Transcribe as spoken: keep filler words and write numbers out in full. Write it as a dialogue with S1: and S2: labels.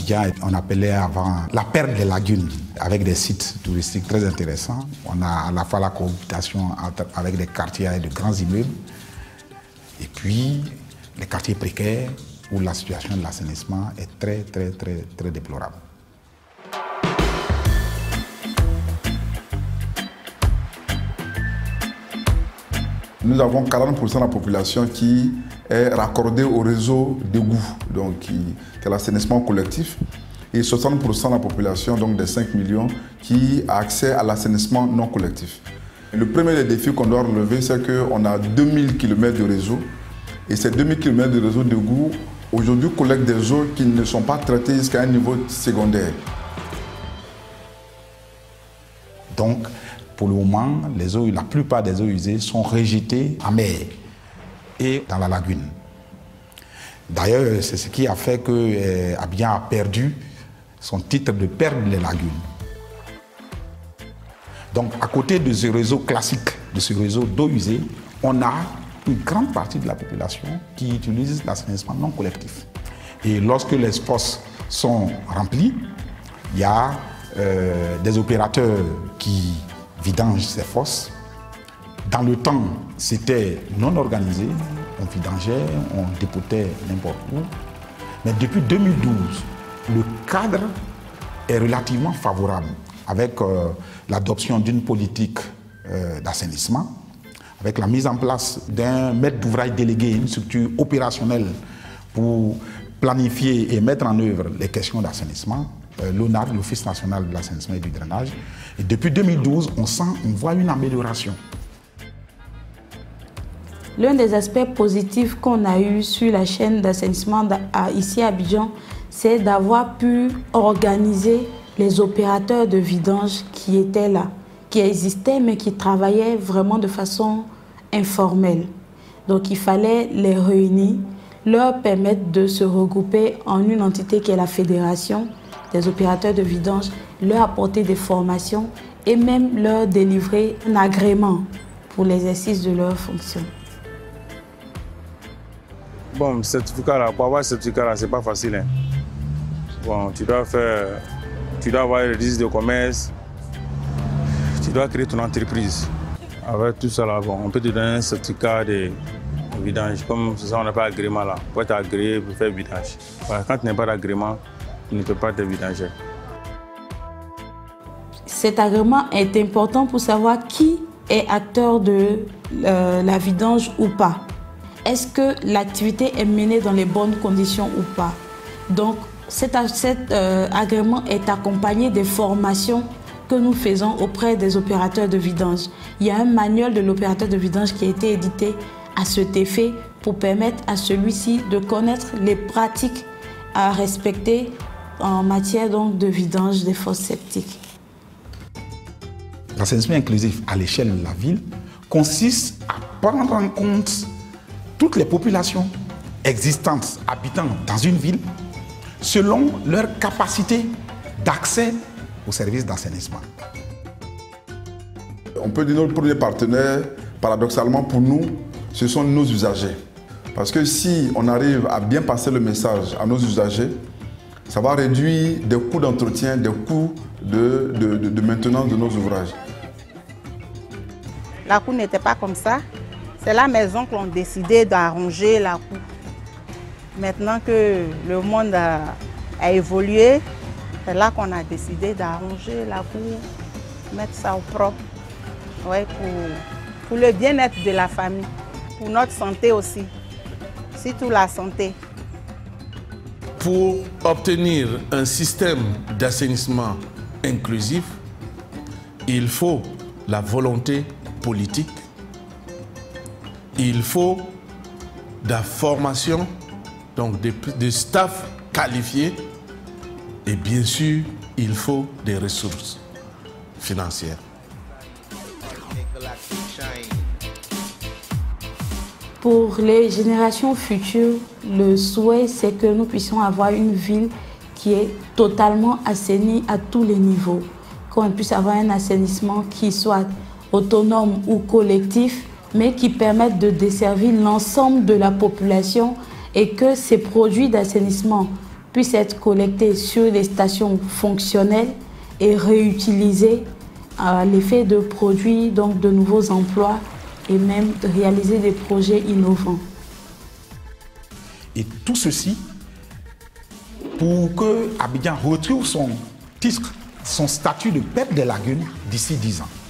S1: Abidjan, on appelait avant la perle des lagunes, avec des sites touristiques très intéressants. On a à la fois la cohabitation avec des quartiers et de grands immeubles, et puis les quartiers précaires où la situation de l'assainissement est très, très, très, très déplorable.
S2: Nous avons quarante pour cent de la population qui est raccordée au réseau d'égout, donc qui, qui est l'assainissement collectif, et soixante pour cent de la population, donc des cinq millions, qui a accès à l'assainissement non collectif. Le premier des défis qu'on doit relever, c'est qu'on a deux mille kilomètres de réseau, et ces deux mille kilomètres de réseau d'égout, aujourd'hui, collectent des eaux qui ne sont pas traitées jusqu'à un niveau secondaire.
S1: Donc, pour le moment, les eaux, la plupart des eaux usées sont rejetées en mer et dans la lagune. D'ailleurs, c'est ce qui a fait que euh, Abidjan a perdu son titre de perle des lagunes. Donc, à côté de ce réseau classique, de ce réseau d'eau usée, on a une grande partie de la population qui utilise l'assainissement non collectif. Et lorsque les fosses sont remplies, il y a euh, des opérateurs qui vidangent ces fosses. Dans le temps, c'était non organisé, on vidangeait, on dépotait n'importe où. Mais depuis deux mille douze, le cadre est relativement favorable avec euh, l'adoption d'une politique euh, d'assainissement, avec la mise en place d'un maître d'ouvrage délégué, une structure opérationnelle pour planifier et mettre en œuvre les questions d'assainissement, euh, l'O N A D, l'Office national de l'assainissement et du drainage. Et depuis deux mille douze, on sent, on voit une amélioration.
S3: L'un des aspects positifs qu'on a eu sur la chaîne d'assainissement ici à Abidjan, c'est d'avoir pu organiser les opérateurs de vidange qui étaient là, qui existaient mais qui travaillaient vraiment de façon informelle. Donc il fallait les réunir, leur permettre de se regrouper en une entité qui est la Fédération des opérateurs de vidange, leur apporter des formations et même leur délivrer un agrément pour l'exercice de leurs fonctions.
S4: Bon, certificat là, pour avoir ce certificat là, c'est pas facile. Hein. Bon, tu dois faire, tu dois avoir le registre de commerce, tu dois créer ton entreprise. Avec tout ça là, bon, on peut te donner un certificat de vidange, comme ça on n'a pas d'agrément là, pour être agréé pour faire vidange. Voilà, quand tu n'as pas d'agrément, tu ne peux pas te vidanger.
S3: Cet agrément est important pour savoir qui est acteur de euh, la vidange ou pas. Est-ce que l'activité est menée dans les bonnes conditions ou pas? Donc, cet, cet euh, agrément est accompagné des formations que nous faisons auprès des opérateurs de vidange. Il y a un manuel de l'opérateur de vidange qui a été édité à cet effet pour permettre à celui-ci de connaître les pratiques à respecter en matière donc, de vidange des fosses septiques.
S1: L'assainissement inclusif à l'échelle de la ville consiste à prendre en compte toutes les populations existantes habitant dans une ville selon leur capacité d'accès aux services d'assainissement.
S2: On peut dire notre premier partenaire, paradoxalement pour nous, ce sont nos usagers. Parce que si on arrive à bien passer le message à nos usagers, ça va réduire des coûts d'entretien, des coûts de, de, de, de maintenance de nos ouvrages.
S5: La cour n'était pas comme ça. C'est la maison qu'on a décidé d'arranger la cour. Maintenant que le monde a, a évolué, c'est là qu'on a décidé d'arranger la cour, mettre ça au propre, ouais, pour, pour le bien-être de la famille, pour notre santé aussi, surtout la santé.
S6: Pour obtenir un système d'assainissement inclusif, il faut la volonté politique, il faut de la formation, donc des, des staffs qualifiés, et bien sûr, il faut des ressources financières.
S3: Pour les générations futures, le souhait, c'est que nous puissions avoir une ville qui est totalement assainie à tous les niveaux, qu'on puisse avoir un assainissement qui soit autonome ou collectif, mais qui permette de desservir l'ensemble de la population et que ces produits d'assainissement puissent être collectés sur des stations fonctionnelles et réutilisés à l'effet de produits, donc de nouveaux emplois et même de réaliser des projets innovants.
S1: Et tout ceci pour que Abidjan retrouve son titre, son statut de P E P des lagunes d'ici dix ans.